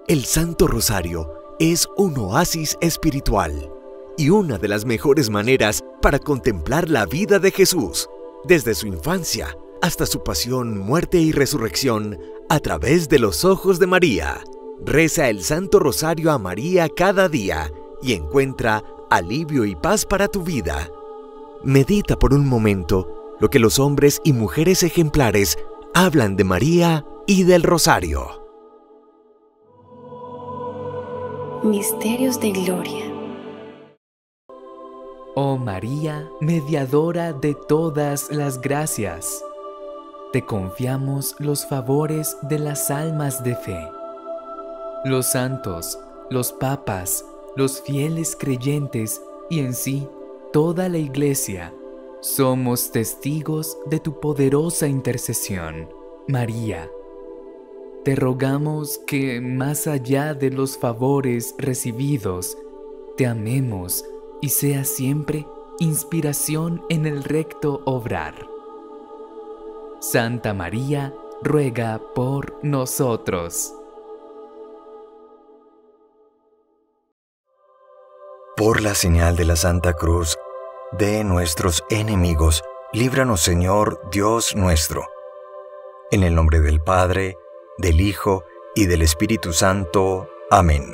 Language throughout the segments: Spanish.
El Santo Rosario es un oasis espiritual y una de las mejores maneras para contemplar la vida de Jesús, desde su infancia hasta su pasión, muerte y resurrección, a través de los ojos de María. Reza el Santo Rosario a María cada día y encuentra alivio y paz para tu vida. Medita por un momento lo que los hombres y mujeres ejemplares hablan de María y del Rosario. Misterios de Gloria. Oh María, mediadora de todas las gracias, te confiamos los favores de las almas de fe. Los santos, los papas, los fieles creyentes y en sí toda la Iglesia, somos testigos de tu poderosa intercesión. María, te rogamos que, más allá de los favores recibidos, te amemos y sea siempre inspiración en el recto obrar. Santa María, ruega por nosotros. Por la señal de la Santa Cruz de nuestros enemigos, líbranos, Señor Dios nuestro. En el nombre del Padre, del Hijo y del Espíritu Santo. Amén.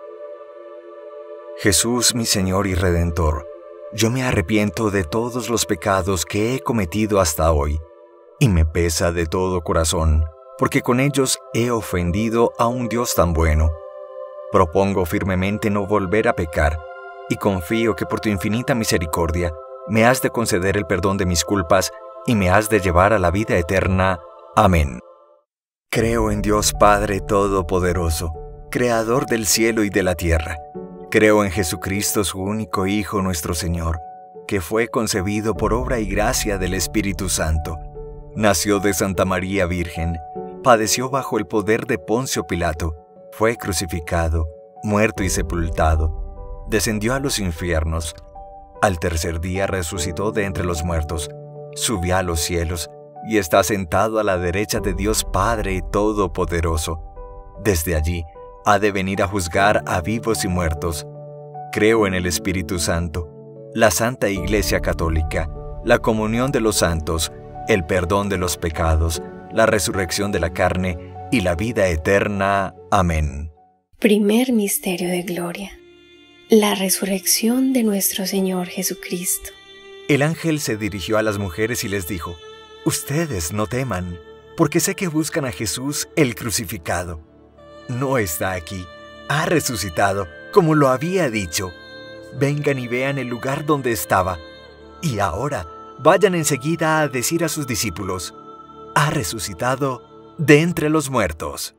Jesús, mi Señor y Redentor, yo me arrepiento de todos los pecados que he cometido hasta hoy, y me pesa de todo corazón, porque con ellos he ofendido a un Dios tan bueno. Propongo firmemente no volver a pecar, y confío que por tu infinita misericordia me has de conceder el perdón de mis culpas y me has de llevar a la vida eterna. Amén. Creo en Dios Padre Todopoderoso, Creador del cielo y de la tierra. Creo en Jesucristo, su único Hijo, nuestro Señor, que fue concebido por obra y gracia del Espíritu Santo. Nació de Santa María Virgen, padeció bajo el poder de Poncio Pilato, fue crucificado, muerto y sepultado, descendió a los infiernos. Al tercer día resucitó de entre los muertos, subió a los cielos y está sentado a la derecha de Dios Padre Todopoderoso. Desde allí ha de venir a juzgar a vivos y muertos. Creo en el Espíritu Santo, la Santa Iglesia Católica, la comunión de los santos, el perdón de los pecados, la resurrección de la carne y la vida eterna. Amén. Primer misterio de gloria. La resurrección de nuestro Señor Jesucristo. El ángel se dirigió a las mujeres y les dijo: Ustedes no teman, porque sé que buscan a Jesús el crucificado. No está aquí, ha resucitado, como lo había dicho. Vengan y vean el lugar donde estaba. Y ahora, vayan enseguida a decir a sus discípulos: ha resucitado de entre los muertos.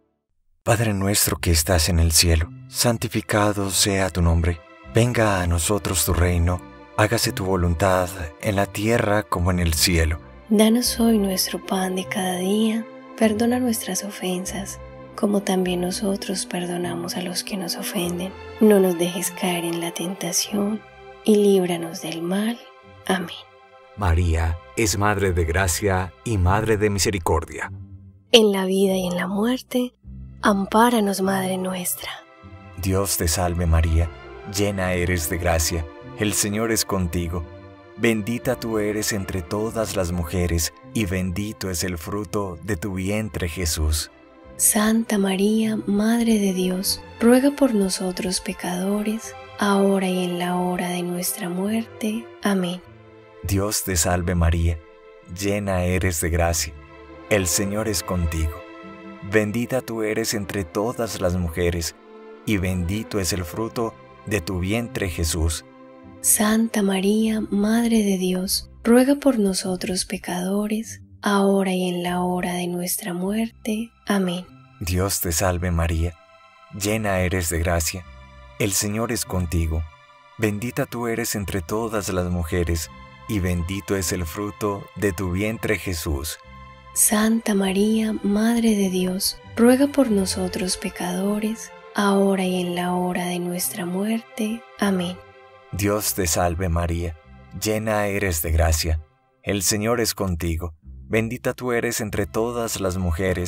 Padre nuestro que estás en el cielo, santificado sea tu nombre. Venga a nosotros tu reino, hágase tu voluntad en la tierra como en el cielo. Danos hoy nuestro pan de cada día, perdona nuestras ofensas, como también nosotros perdonamos a los que nos ofenden. No nos dejes caer en la tentación, y líbranos del mal. Amén. María es Madre de Gracia y Madre de Misericordia. En la vida y en la muerte, ampáranos, Madre nuestra. Dios te salve María, llena eres de gracia, el Señor es contigo. Bendita tú eres entre todas las mujeres, y bendito es el fruto de tu vientre, Jesús. Santa María, Madre de Dios, ruega por nosotros pecadores, ahora y en la hora de nuestra muerte. Amén. Dios te salve María, llena eres de gracia, el Señor es contigo. Bendita tú eres entre todas las mujeres, y bendito es el fruto de tu vientre, Jesús. Santa María, Madre de Dios, ruega por nosotros pecadores, ahora y en la hora de nuestra muerte. Amén. Dios te salve María, llena eres de gracia, el Señor es contigo. Bendita tú eres entre todas las mujeres, y bendito es el fruto de tu vientre, Jesús. Santa María, Madre de Dios, ruega por nosotros pecadores, ahora y en la hora de nuestra muerte. Amén. Dios te salve María, llena eres de gracia, el Señor es contigo. Bendita tú eres entre todas las mujeres,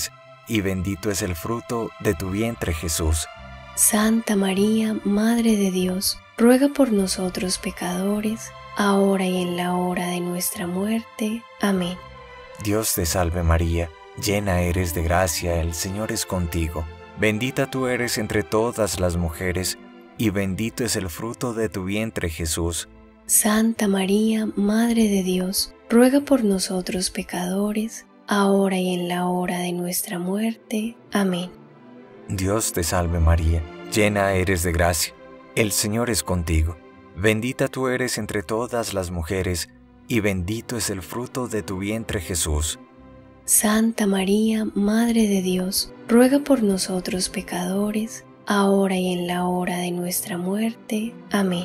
y bendito es el fruto de tu vientre, Jesús. Santa María, Madre de Dios, ruega por nosotros pecadores, ahora y en la hora de nuestra muerte. Amén. Dios te salve María, llena eres de gracia, el Señor es contigo. Bendita tú eres entre todas las mujeres, y bendito es el fruto de tu vientre, Jesús. Santa María, Madre de Dios, ruega por nosotros pecadores, ahora y en la hora de nuestra muerte. Amén. Dios te salve María, llena eres de gracia, el Señor es contigo. Bendita tú eres entre todas las mujeres, y bendito es el fruto de tu vientre, Jesús. Santa María, Madre de Dios, ruega por nosotros pecadores, ahora y en la hora de nuestra muerte. Amén.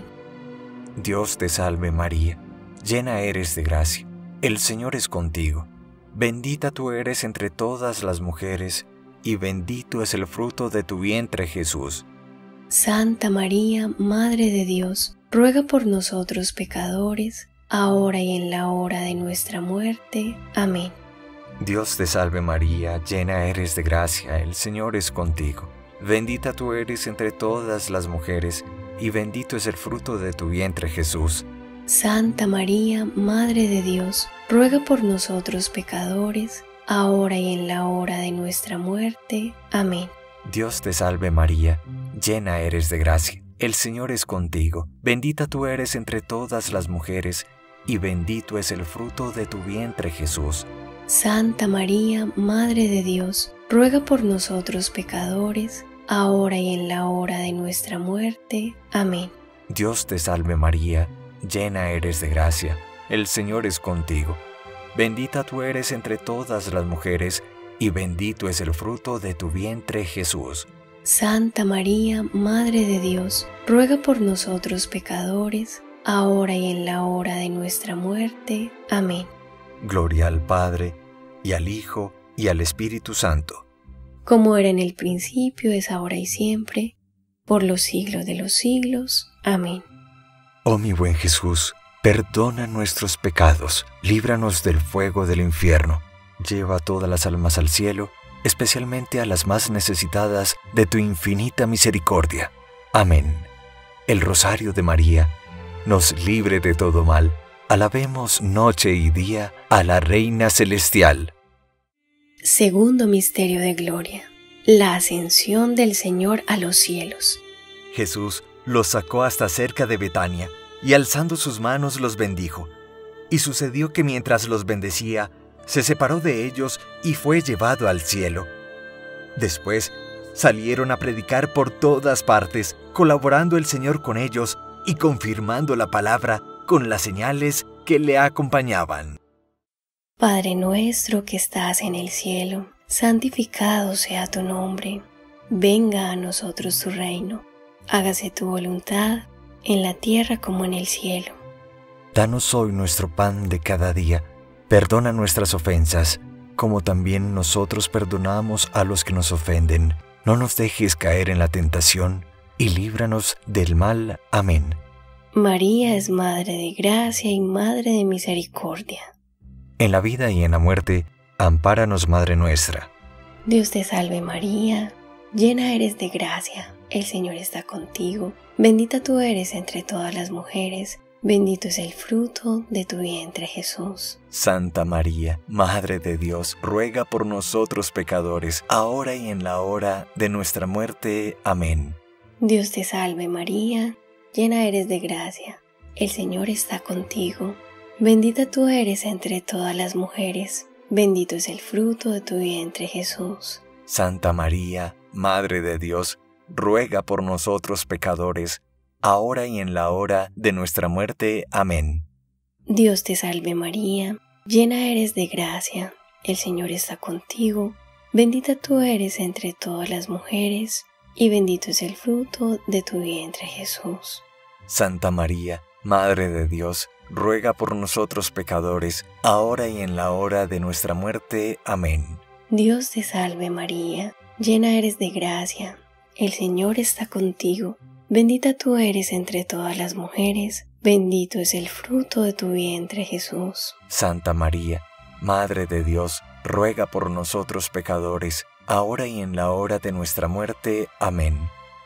Dios te salve María, llena eres de gracia, el Señor es contigo. Bendita tú eres entre todas las mujeres, y bendito es el fruto de tu vientre, Jesús. Santa María, Madre de Dios, ruega por nosotros pecadores, ahora y en la hora de nuestra muerte. Amén. Dios te salve María, llena eres de gracia, el Señor es contigo. Bendita tú eres entre todas las mujeres, y bendito es el fruto de tu vientre, Jesús. Santa María, Madre de Dios, ruega por nosotros pecadores, ahora y en la hora de nuestra muerte. Amén. Dios te salve María, llena eres de gracia, el Señor es contigo. Bendita tú eres entre todas las mujeres, y bendito es el fruto de tu vientre, Jesús. Santa María, Madre de Dios, ruega por nosotros pecadores, ahora y en la hora de nuestra muerte. Amén. Dios te salve María, llena eres de gracia, el Señor es contigo. Bendita tú eres entre todas las mujeres, y bendito es el fruto de tu vientre, Jesús. Santa María, Madre de Dios, ruega por nosotros pecadores, ahora y en la hora de nuestra muerte. Amén. Gloria al Padre, y al Hijo, y al Espíritu Santo. Como era en el principio, es ahora y siempre, por los siglos de los siglos. Amén. Oh mi buen Jesús, perdona nuestros pecados, líbranos del fuego del infierno, lleva todas las almas al cielo, especialmente a las más necesitadas de tu infinita misericordia. Amén. El Rosario de María nos libre de todo mal. Alabemos noche y día a la Reina Celestial. Segundo misterio de gloria, la ascensión del Señor a los cielos. Jesús los sacó hasta cerca de Betania, y alzando sus manos los bendijo. Y sucedió que mientras los bendecía, se separó de ellos y fue llevado al cielo. Después salieron a predicar por todas partes, colaborando el Señor con ellos y confirmando la palabra con las señales que le acompañaban. Padre nuestro que estás en el cielo, santificado sea tu nombre. Venga a nosotros tu reino. Hágase tu voluntad, en la tierra como en el cielo. Danos hoy nuestro pan de cada día. Perdona nuestras ofensas, como también nosotros perdonamos a los que nos ofenden. No nos dejes caer en la tentación, y líbranos del mal. Amén. María es Madre de Gracia y Madre de Misericordia. En la vida y en la muerte, ampáranos, Madre nuestra. Dios te salve María, llena eres de gracia, el Señor está contigo. Bendita tú eres entre todas las mujeres, bendito es el fruto de tu vientre, Jesús. Santa María, Madre de Dios, ruega por nosotros pecadores, ahora y en la hora de nuestra muerte. Amén. Dios te salve María, llena eres de gracia, el Señor está contigo. Bendita tú eres entre todas las mujeres, bendito es el fruto de tu vientre, Jesús. Santa María, Madre de Dios, ruega por nosotros pecadores, ahora y en la hora de nuestra muerte. Amén. Dios te salve María, llena eres de gracia, el Señor está contigo. Bendita tú eres entre todas las mujeres, y bendito es el fruto de tu vientre, Jesús. Santa María, Madre de Dios, ruega por nosotros pecadores, ahora y en la hora de nuestra muerte. Amén. Dios te salve María, llena eres de gracia, el Señor está contigo. Bendita tú eres entre todas las mujeres, bendito es el fruto de tu vientre, Jesús. Santa María, Madre de Dios, ruega por nosotros pecadores, ahora y en la hora de nuestra muerte. Amén.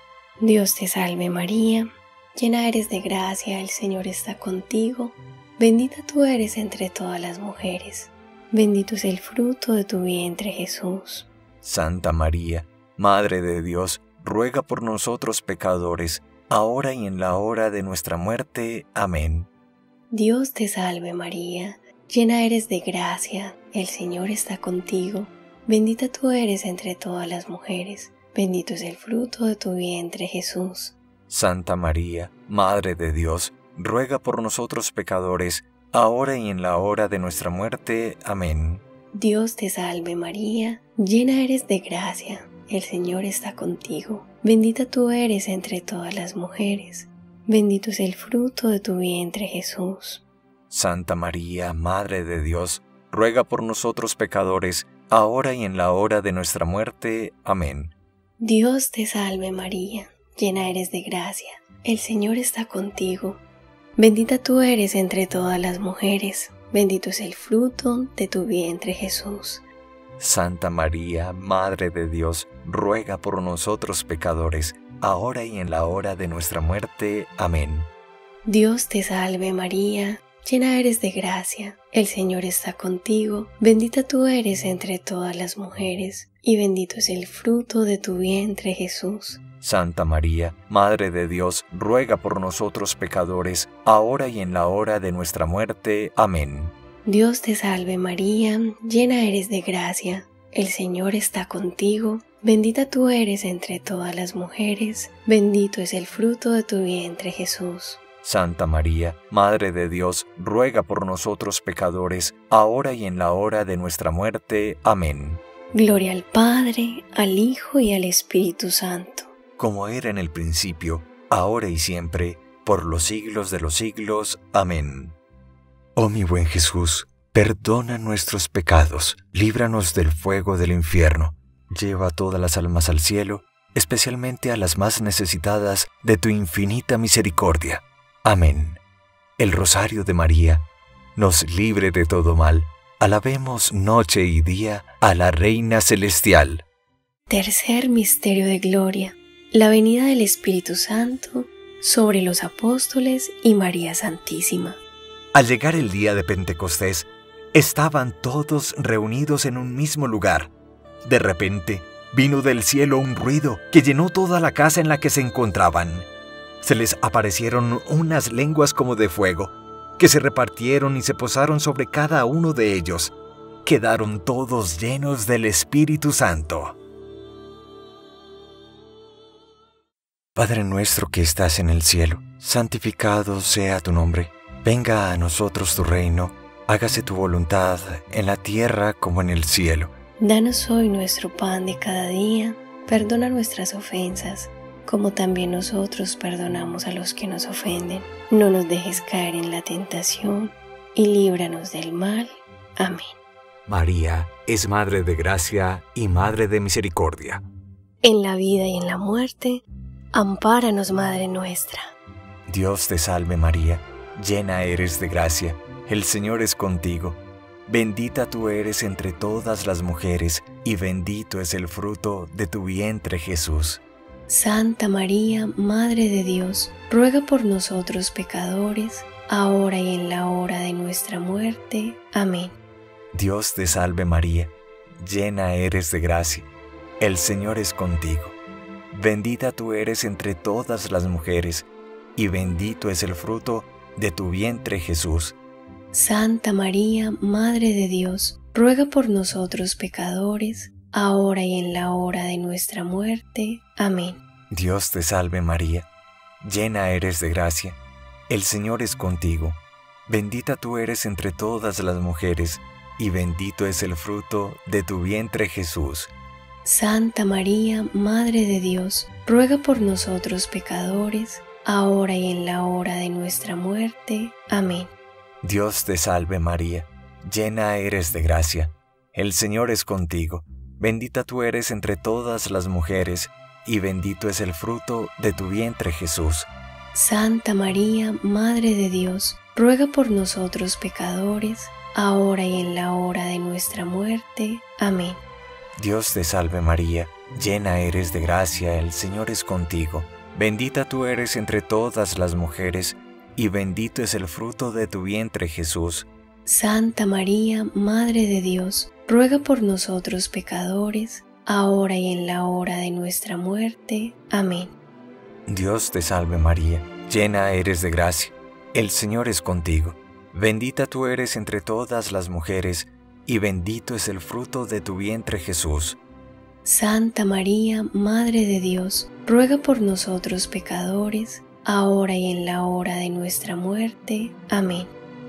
Dios te salve María, llena eres de gracia, el Señor está contigo. Bendita tú eres entre todas las mujeres. Bendito es el fruto de tu vientre, Jesús. Santa María, Madre de Dios, ruega por nosotros pecadores, ahora y en la hora de nuestra muerte. Amén. Dios te salve María, llena eres de gracia, el Señor está contigo. Bendita tú eres entre todas las mujeres. Bendito es el fruto de tu vientre, Jesús. Santa María, Madre de Dios, ruega por nosotros pecadores, ahora y en la hora de nuestra muerte. Amén. Dios te salve María, llena eres de gracia, el Señor está contigo. Bendita tú eres entre todas las mujeres. Bendito es el fruto de tu vientre, Jesús. Santa María, Madre de Dios, ruega por nosotros pecadores, ahora y en la hora de nuestra muerte. Amén. Dios te salve María, llena eres de gracia, el Señor está contigo. Bendita tú eres entre todas las mujeres, bendito es el fruto de tu vientre, Jesús. Santa María, Madre de Dios, ruega por nosotros pecadores, ahora y en la hora de nuestra muerte. Amén. Dios te salve María, llena eres de gracia, el Señor está contigo. Bendita tú eres entre todas las mujeres, y bendito es el fruto de tu vientre, Jesús. Santa María, Madre de Dios, ruega por nosotros pecadores, ahora y en la hora de nuestra muerte. Amén. Dios te salve María, llena eres de gracia, el Señor está contigo. Bendita tú eres entre todas las mujeres, bendito es el fruto de tu vientre, Jesús. Santa María, Madre de Dios, ruega por nosotros pecadores, ahora y en la hora de nuestra muerte. Amén. Gloria al Padre, al Hijo y al Espíritu Santo. Como era en el principio, ahora y siempre, por los siglos de los siglos. Amén. Oh mi buen Jesús, perdona nuestros pecados, líbranos del fuego del infierno, lleva a todas las almas al cielo, especialmente a las más necesitadas de tu infinita misericordia. Amén. El Rosario de María nos libre de todo mal. Alabemos noche y día a la Reina Celestial. Tercer misterio de gloria, la venida del Espíritu Santo sobre los apóstoles y María Santísima. Al llegar el día de Pentecostés, estaban todos reunidos en un mismo lugar. De repente, vino del cielo un ruido que llenó toda la casa en la que se encontraban. Se les aparecieron unas lenguas como de fuego, que se repartieron y se posaron sobre cada uno de ellos. Quedaron todos llenos del Espíritu Santo. Padre nuestro que estás en el cielo, santificado sea tu nombre. Venga a nosotros tu reino, hágase tu voluntad en la tierra como en el cielo. Danos hoy nuestro pan de cada día, perdona nuestras ofensas, como también nosotros perdonamos a los que nos ofenden. No nos dejes caer en la tentación, y líbranos del mal. Amén. María es Madre de Gracia y Madre de Misericordia. En la vida y en la muerte, ampáranos, Madre nuestra. Dios te salve María, llena eres de gracia, el Señor es contigo. Bendita tú eres entre todas las mujeres, y bendito es el fruto de tu vientre, Jesús. Santa María, Madre de Dios, ruega por nosotros pecadores, ahora y en la hora de nuestra muerte. Amén. Dios te salve María, llena eres de gracia, el Señor es contigo. Bendita tú eres entre todas las mujeres, y bendito es el fruto de tu vientre, Jesús. Santa María, Madre de Dios, ruega por nosotros pecadores, ahora y en la hora de nuestra muerte. Amén. Dios te salve María, llena eres de gracia, el Señor es contigo. Bendita tú eres entre todas las mujeres, y bendito es el fruto de tu vientre, Jesús. Santa María, Madre de Dios, ruega por nosotros pecadores, ahora y en la hora de nuestra muerte. Amén. Dios te salve María, llena eres de gracia, el Señor es contigo. Bendita tú eres entre todas las mujeres, y bendito es el fruto de tu vientre, Jesús. Santa María, Madre de Dios, ruega por nosotros pecadores, ahora y en la hora de nuestra muerte. Amén. Dios te salve María, llena eres de gracia, el Señor es contigo. Bendita tú eres entre todas las mujeres, y bendito es el fruto de tu vientre Jesús. Santa María, Madre de Dios, ruega por nosotros pecadores, ahora y en la hora de nuestra muerte. Amén. Dios te salve María, llena eres de gracia, el Señor es contigo. Bendita tú eres entre todas las mujeres, y bendito es el fruto de tu vientre Jesús. Santa María, Madre de Dios, ruega por nosotros pecadores, ahora y en la hora de nuestra muerte. Amén.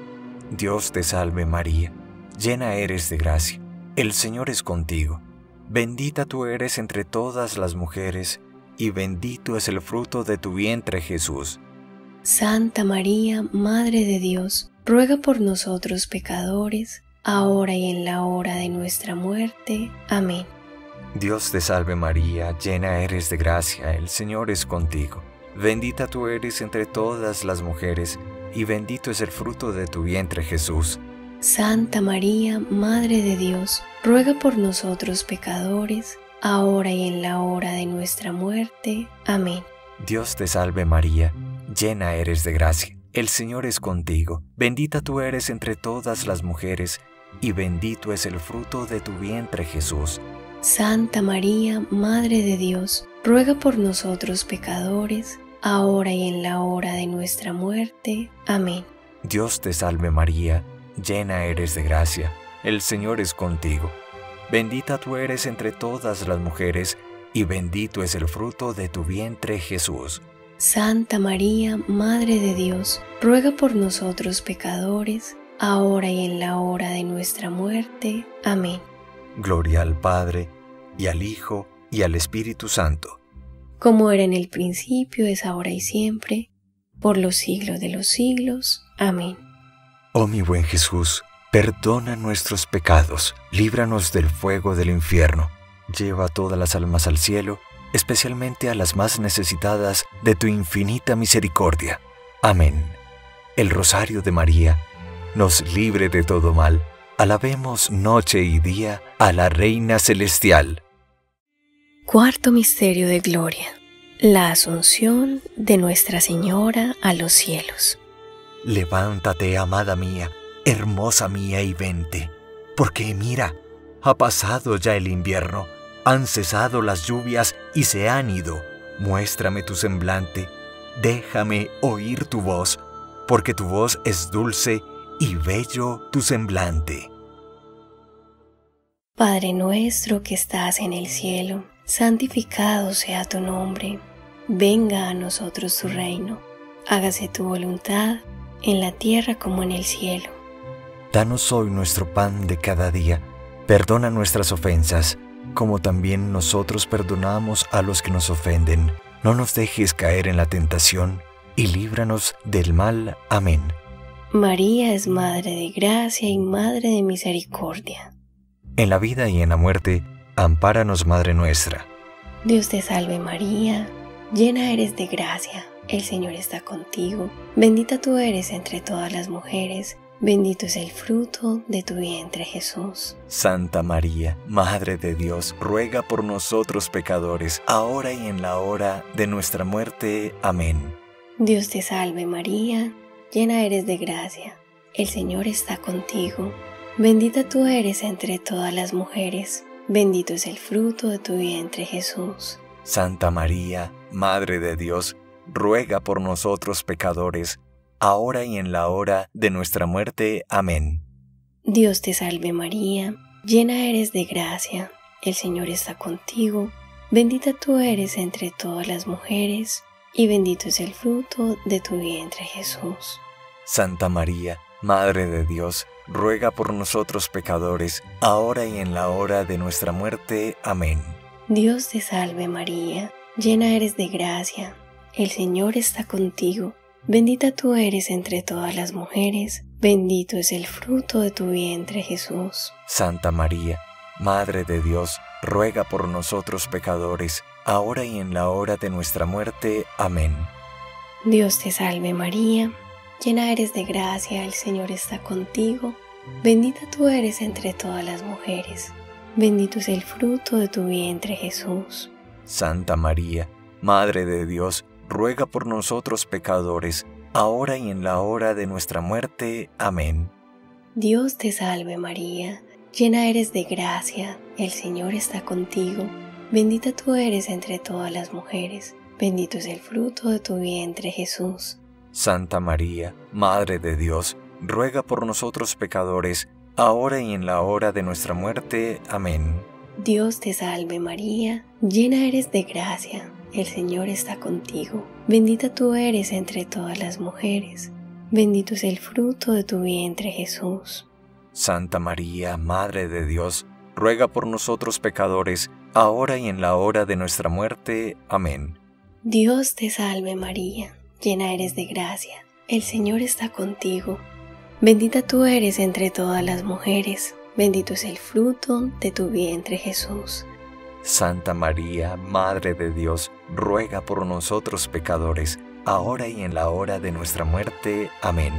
Dios te salve María, llena eres de gracia, el Señor es contigo. Bendita tú eres entre todas las mujeres, y bendito es el fruto de tu vientre Jesús. Santa María, Madre de Dios, ruega por nosotros pecadores, ahora y en la hora de nuestra muerte. Amén. Dios te salve María, llena eres de gracia, el Señor es contigo. Bendita tú eres entre todas las mujeres, y bendito es el fruto de tu vientre Jesús. Santa María, Madre de Dios, ruega por nosotros pecadores, ahora y en la hora de nuestra muerte. Amén. Dios te salve María, llena eres de gracia, el Señor es contigo. Bendita tú eres entre todas las mujeres, y bendito es el fruto de tu vientre Jesús. Santa María, Madre de Dios, ruega por nosotros pecadores, ahora y en la hora de nuestra muerte. Amén. Dios te salve María, llena eres de gracia, el Señor es contigo. Bendita tú eres entre todas las mujeres, y bendito es el fruto de tu vientre Jesús. Santa María, Madre de Dios, ruega por nosotros pecadores, ahora y en la hora de nuestra muerte. Amén. Gloria al Padre, y al Hijo, y al Espíritu Santo. Como era en el principio, es ahora y siempre, por los siglos de los siglos. Amén. Oh mi buen Jesús, perdona nuestros pecados, líbranos del fuego del infierno, lleva a todas las almas al cielo, especialmente a las más necesitadas de tu infinita misericordia. Amén. El Rosario de María nos libre de todo mal. Alabemos noche y día a la Reina Celestial. Cuarto misterio de gloria: la Asunción de Nuestra Señora a los cielos. Levántate, amada mía, hermosa mía, y vente, porque mira, ha pasado ya el invierno, han cesado las lluvias y se han ido. Muéstrame tu semblante, déjame oír tu voz, porque tu voz es dulce y bello tu semblante. Padre nuestro que estás en el cielo, santificado sea tu nombre. Venga a nosotros tu reino. Hágase tu voluntad, en la tierra como en el cielo. Danos hoy nuestro pan de cada día. Perdona nuestras ofensas, como también nosotros perdonamos a los que nos ofenden. No nos dejes caer en la tentación, y líbranos del mal. Amén. María es Madre de gracia y Madre de misericordia. En la vida y en la muerte, ampáranos, Madre nuestra. Dios te salve María, llena eres de gracia, el Señor está contigo. Bendita tú eres entre todas las mujeres, bendito es el fruto de tu vientre Jesús. Santa María, Madre de Dios, ruega por nosotros pecadores, ahora y en la hora de nuestra muerte. Amén. Dios te salve María, llena eres de gracia, el Señor está contigo. Bendita tú eres entre todas las mujeres, bendito es el fruto de tu vientre Jesús. Santa María, Madre de Dios, ruega por nosotros pecadores, ahora y en la hora de nuestra muerte. Amén. Dios te salve María, llena eres de gracia, el Señor está contigo. Bendita tú eres entre todas las mujeres, y bendito es el fruto de tu vientre Jesús. Santa María, Madre de Dios, ruega por nosotros pecadores, ahora y en la hora de nuestra muerte. Amén. Dios te salve María, llena eres de gracia, el Señor está contigo. Bendita tú eres entre todas las mujeres, bendito es el fruto de tu vientre Jesús. Santa María, Madre de Dios, ruega por nosotros pecadores, ahora y en la hora de nuestra muerte. Amén. Dios te salve María, llena eres de gracia, el Señor está contigo. Bendita tú eres entre todas las mujeres, bendito es el fruto de tu vientre, Jesús. Santa María, Madre de Dios, ruega por nosotros pecadores, ahora y en la hora de nuestra muerte. Amén. Dios te salve María, llena eres de gracia, el Señor está contigo. Bendita tú eres entre todas las mujeres, bendito es el fruto de tu vientre, Jesús. Santa María, Madre de Dios, ruega por nosotros pecadores, ahora y en la hora de nuestra muerte. Amén. Dios te salve María, llena eres de gracia, el Señor está contigo. Bendita tú eres entre todas las mujeres, bendito es el fruto de tu vientre, Jesús. Santa María, Madre de Dios, ruega por nosotros pecadores, ahora y en la hora de nuestra muerte. Amén. Dios te salve María, llena eres de gracia, el Señor está contigo. Bendita tú eres entre todas las mujeres, bendito es el fruto de tu vientre, Jesús. Santa María, Madre de Dios, ruega por nosotros pecadores, ahora y en la hora de nuestra muerte. Amén.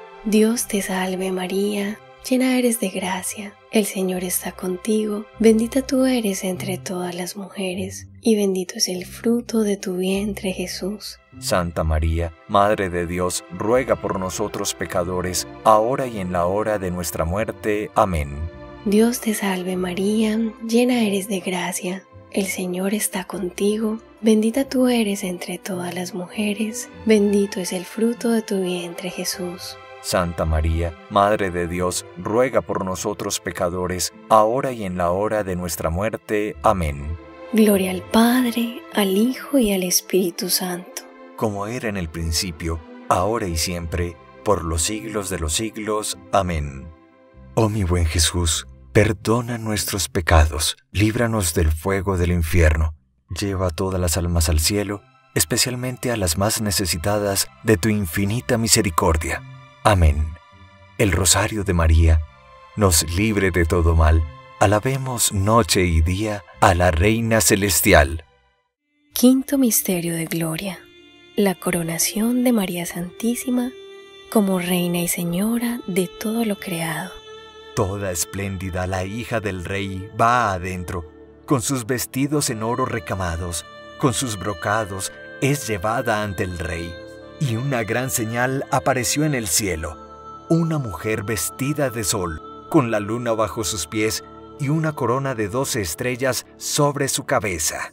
Dios te salve María, llena eres de gracia, el Señor está contigo. Bendita tú eres entre todas las mujeres, y bendito es el fruto de tu vientre, Jesús. Santa María, Madre de Dios, ruega por nosotros pecadores, ahora y en la hora de nuestra muerte. Amén. Dios te salve María, llena eres de gracia, el Señor está contigo. Bendita tú eres entre todas las mujeres, bendito es el fruto de tu vientre, Jesús. Santa María, Madre de Dios, ruega por nosotros pecadores, ahora y en la hora de nuestra muerte. Amén. Gloria al Padre, al Hijo y al Espíritu Santo. Como era en el principio, ahora y siempre, por los siglos de los siglos. Amén. Oh mi buen Jesús, perdona nuestros pecados, líbranos del fuego del infierno, lleva a todas las almas al cielo, especialmente a las más necesitadas de tu infinita misericordia. Amén. El Rosario de María nos libre de todo mal. Alabemos noche y día a la Reina Celestial. Quinto misterio de gloria: la coronación de María Santísima como Reina y Señora de todo lo creado. Toda espléndida la hija del Rey va adentro, con sus vestidos en oro recamados, con sus brocados, es llevada ante el Rey. Y una gran señal apareció en el cielo, una mujer vestida de sol, con la luna bajo sus pies y una corona de 12 estrellas sobre su cabeza.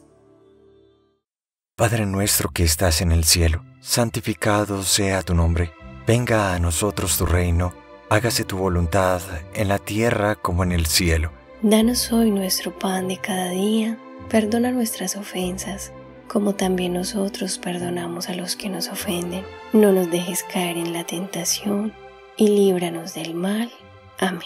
Padre nuestro que estás en el cielo, santificado sea tu nombre. Venga a nosotros tu reino, hágase tu voluntad en la tierra como en el cielo. Danos hoy nuestro pan de cada día, perdona nuestras ofensas, como también nosotros perdonamos a los que nos ofenden. No nos dejes caer en la tentación, y líbranos del mal. Amén.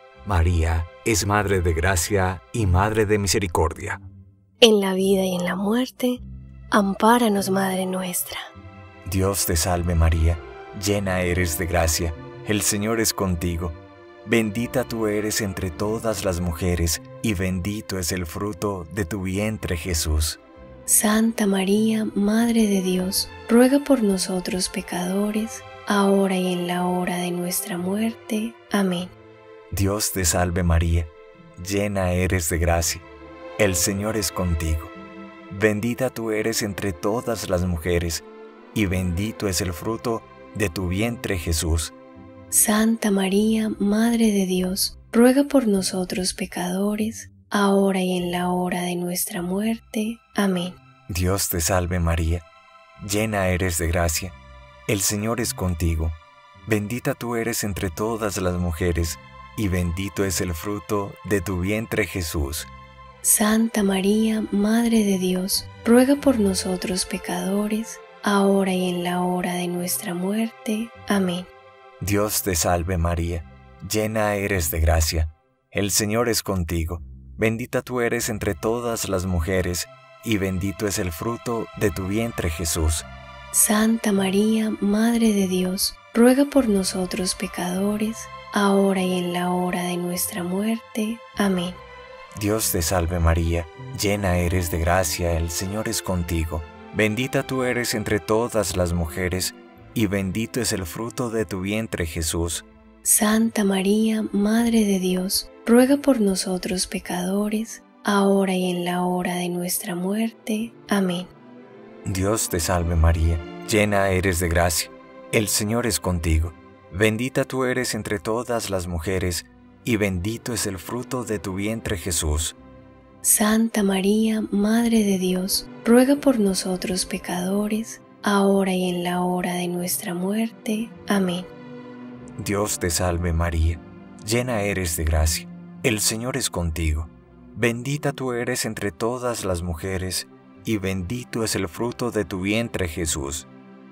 María es Madre de Gracia y Madre de Misericordia. En la vida y en la muerte, ampáranos, Madre nuestra. Dios te salve María, llena eres de gracia, el Señor es contigo. Bendita tú eres entre todas las mujeres, y bendito es el fruto de tu vientre, Jesús. Santa María, Madre de Dios, ruega por nosotros pecadores, ahora y en la hora de nuestra muerte. Amén. Dios te salve María, llena eres de gracia, el Señor es contigo. Bendita tú eres entre todas las mujeres, y bendito es el fruto de tu vientre, Jesús. Santa María, Madre de Dios, ruega por nosotros pecadores, ahora y en la hora de nuestra muerte. Amén. Dios te salve María, llena eres de gracia, el Señor es contigo. Bendita tú eres entre todas las mujeres, y bendito es el fruto de tu vientre, Jesús. Santa María, Madre de Dios, ruega por nosotros pecadores, ahora y en la hora de nuestra muerte. Amén. Dios te salve María, llena eres de gracia, el Señor es contigo. Bendita tú eres entre todas las mujeres, y bendito es el fruto de tu vientre, Jesús. Santa María, Madre de Dios, ruega por nosotros pecadores, ahora y en la hora de nuestra muerte. Amén. Dios te salve María, llena eres de gracia, el Señor es contigo. Bendita tú eres entre todas las mujeres, y bendito es el fruto de tu vientre, Jesús. Santa María, Madre de Dios, ruega por nosotros pecadores, ahora y en la hora de nuestra muerte. Amén. Dios te salve María, llena eres de gracia, el Señor es contigo. Bendita tú eres entre todas las mujeres, y bendito es el fruto de tu vientre Jesús. Santa María, Madre de Dios, ruega por nosotros pecadores, ahora y en la hora de nuestra muerte. Amén. Dios te salve María, llena eres de gracia, el Señor es contigo. Bendita tú eres entre todas las mujeres, y bendito es el fruto de tu vientre Jesús.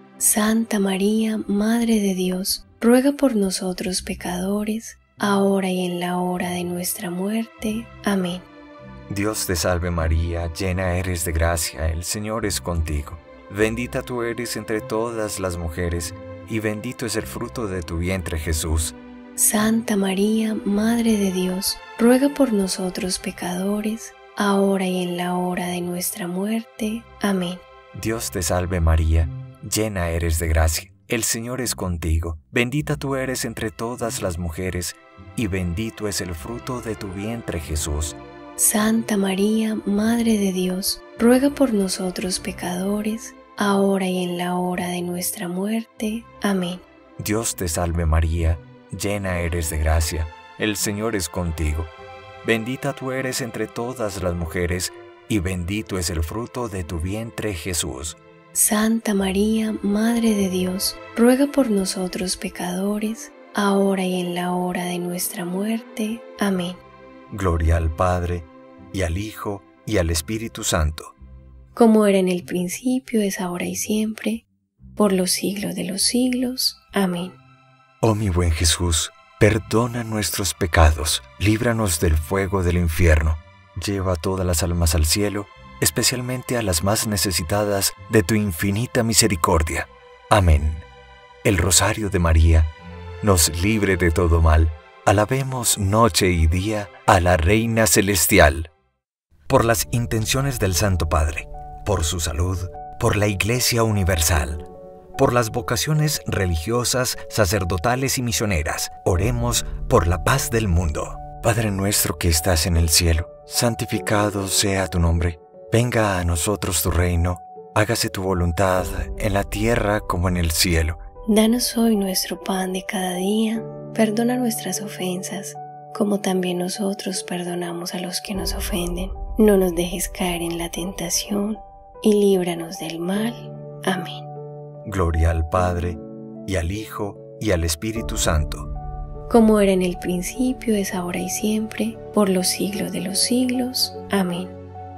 Santa María, Madre de Dios, ruega por nosotros pecadores, ahora y en la hora de nuestra muerte. Amén. Dios te salve María, llena eres de gracia, el Señor es contigo. Bendita tú eres entre todas las mujeres, y bendito es el fruto de tu vientre Jesús. Santa María, Madre de Dios, ruega por nosotros pecadores, ahora y en la hora de nuestra muerte. Amén. Dios te salve María, llena eres de gracia, el Señor es contigo. Bendita tú eres entre todas las mujeres, y bendito es el fruto de tu vientre Jesús. Santa María, Madre de Dios, ruega por nosotros pecadores, ahora y en la hora de nuestra muerte. Amén. Dios te salve María, llena eres de gracia, el Señor es contigo. Bendita tú eres entre todas las mujeres, y bendito es el fruto de tu vientre Jesús. Santa María, Madre de Dios, ruega por nosotros pecadores, ahora y en la hora de nuestra muerte. Amén. Gloria al Padre, y al Hijo, y al Espíritu Santo. Como era en el principio, es ahora y siempre, por los siglos de los siglos. Amén. Oh mi buen Jesús, perdona nuestros pecados, líbranos del fuego del infierno, lleva todas las almas al cielo, especialmente a las más necesitadas de tu infinita misericordia. Amén. El Rosario de María nos libre de todo mal. Alabemos noche y día a la Reina Celestial. Por las intenciones del Santo Padre, por su salud, por la Iglesia Universal, por las vocaciones religiosas, sacerdotales y misioneras, oremos por la paz del mundo. Padre nuestro que estás en el cielo, santificado sea tu nombre. Venga a nosotros tu reino, hágase tu voluntad en la tierra como en el cielo. Danos hoy nuestro pan de cada día, perdona nuestras ofensas, como también nosotros perdonamos a los que nos ofenden. No nos dejes caer en la tentación, y líbranos del mal. Amén. Gloria al Padre, y al Hijo, y al Espíritu Santo. Como era en el principio, es ahora y siempre, por los siglos de los siglos. Amén.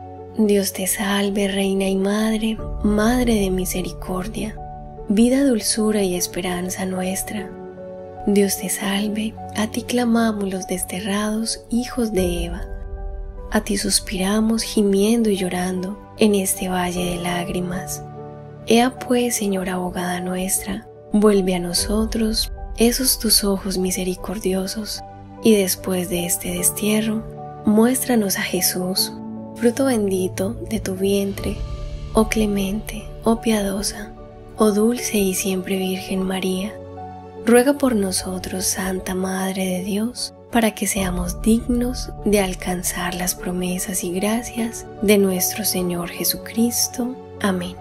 Dios te salve, Reina y Madre, Madre de misericordia, vida, dulzura y esperanza nuestra. Dios te salve, a ti clamamos los desterrados hijos de Eva. A ti suspiramos gimiendo y llorando en este valle de lágrimas. Ea pues, Señora abogada nuestra, vuelve a nosotros esos tus ojos misericordiosos, y después de este destierro, muéstranos a Jesús, fruto bendito de tu vientre, oh clemente, oh piadosa, oh dulce y siempre Virgen María. Ruega por nosotros, Santa Madre de Dios, para que seamos dignos de alcanzar las promesas y gracias de nuestro Señor Jesucristo. Amén.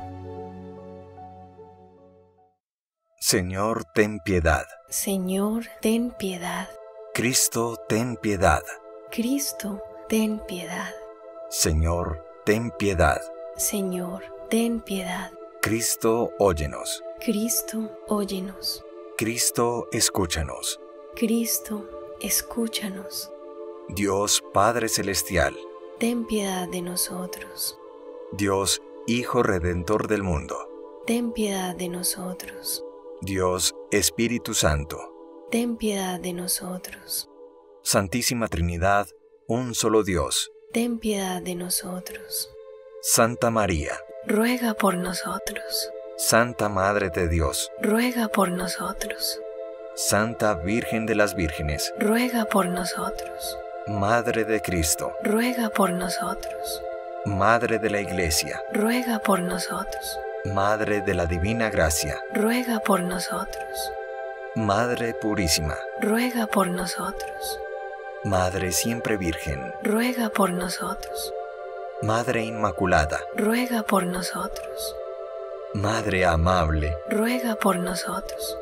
Señor, ten piedad. Señor, ten piedad. Cristo, ten piedad. Cristo, ten piedad. Señor, ten piedad. Señor, ten piedad. Cristo, óyenos. Cristo, óyenos. Cristo, escúchanos. Cristo, escúchanos. Dios Padre Celestial. Ten piedad de nosotros. Dios Hijo Redentor del mundo. Ten piedad de nosotros. Dios Espíritu Santo. Ten piedad de nosotros. Santísima Trinidad, un solo Dios. Ten piedad de nosotros. Santa María. Ruega por nosotros. Santa Madre de Dios. Ruega por nosotros. Santa Virgen de las Vírgenes. Ruega por nosotros. Madre de Cristo. Ruega por nosotros. Madre de la Iglesia. Ruega por nosotros. Madre de la Divina Gracia. Ruega por nosotros. Madre Purísima. Ruega por nosotros. Madre siempre Virgen, ruega por nosotros. Madre Inmaculada, Ruega por nosotros. Madre amable, Ruega por nosotros.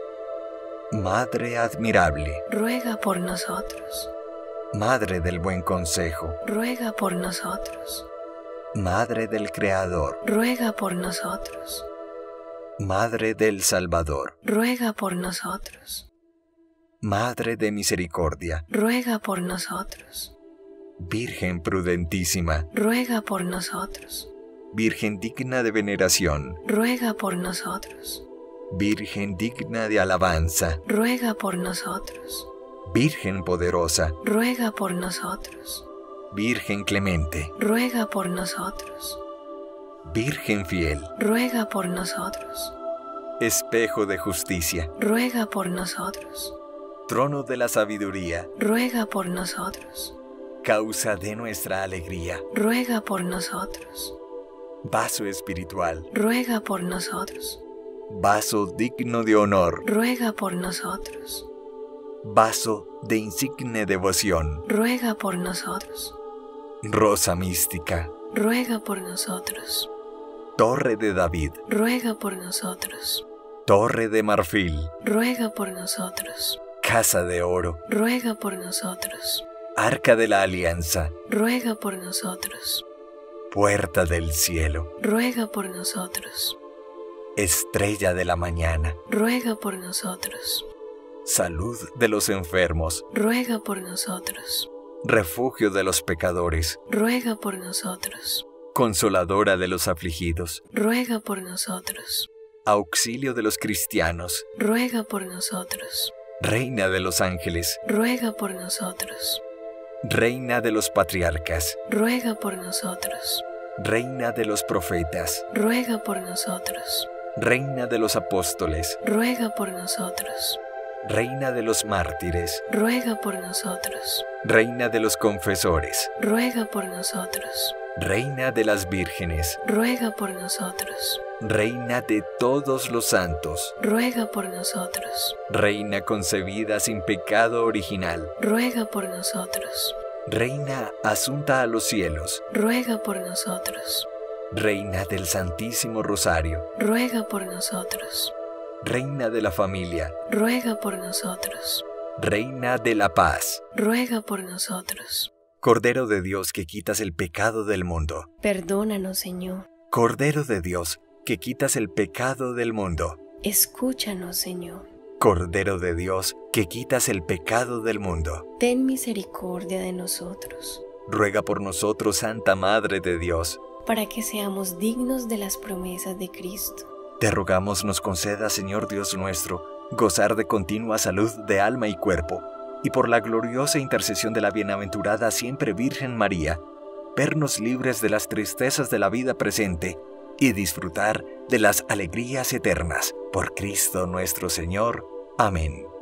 Madre admirable, Ruega por nosotros. Madre del buen consejo, Ruega por nosotros. Madre del Creador, Ruega por nosotros. Madre del Salvador, Ruega por nosotros. Madre de misericordia, Ruega por nosotros. Virgen prudentísima, Ruega por nosotros. Virgen digna de veneración, Ruega por nosotros. Virgen digna de alabanza, Ruega por nosotros. Virgen poderosa, Ruega por nosotros. Virgen clemente, Ruega por nosotros. Virgen fiel, Ruega por nosotros. espejo de justicia, Ruega por nosotros. trono de la sabiduría, Ruega por nosotros. causa de nuestra alegría, Ruega por nosotros. vaso espiritual, Ruega por nosotros. vaso digno de honor, Ruega por nosotros. vaso de insigne devoción, Ruega por nosotros. rosa mística, Ruega por nosotros. torre de David, Ruega por nosotros. torre de marfil, Ruega por nosotros. casa de oro, Ruega por nosotros. arca de la alianza, Ruega por nosotros. puerta del cielo, Ruega por nosotros. estrella de la mañana, Ruega por nosotros. salud de los enfermos, Ruega por nosotros. refugio de los pecadores, Ruega por nosotros. consoladora de los afligidos, Ruega por nosotros. auxilio de los cristianos, Ruega por nosotros. reina de los ángeles, Ruega por nosotros. reina de los patriarcas, Ruega por nosotros. reina de los profetas, Ruega por nosotros. reina de los apóstoles, Ruega por nosotros. reina de los mártires, Ruega por nosotros. reina de los confesores, Ruega por nosotros. reina de las vírgenes, Ruega por nosotros. reina de todos los santos, Ruega por nosotros. reina concebida sin pecado original, Ruega por nosotros. reina asunta a los cielos, Ruega por nosotros. reina del Santísimo Rosario, Ruega por nosotros. reina de la familia, Ruega por nosotros. reina de la paz, Ruega por nosotros. Cordero de Dios que quitas el pecado del mundo, Perdónanos, Señor. Cordero de Dios que quitas el pecado del mundo, Escúchanos, Señor. Cordero de Dios que quitas el pecado del mundo, Ten misericordia de nosotros, ruega por nosotros, Santa Madre de Dios. para que seamos dignos de las promesas de Cristo. Te rogamos nos conceda, Señor Dios nuestro, gozar de continua salud de alma y cuerpo, y por la gloriosa intercesión de la bienaventurada siempre Virgen María, vernos libres de las tristezas de la vida presente y disfrutar de las alegrías eternas. Por Cristo nuestro Señor. Amén.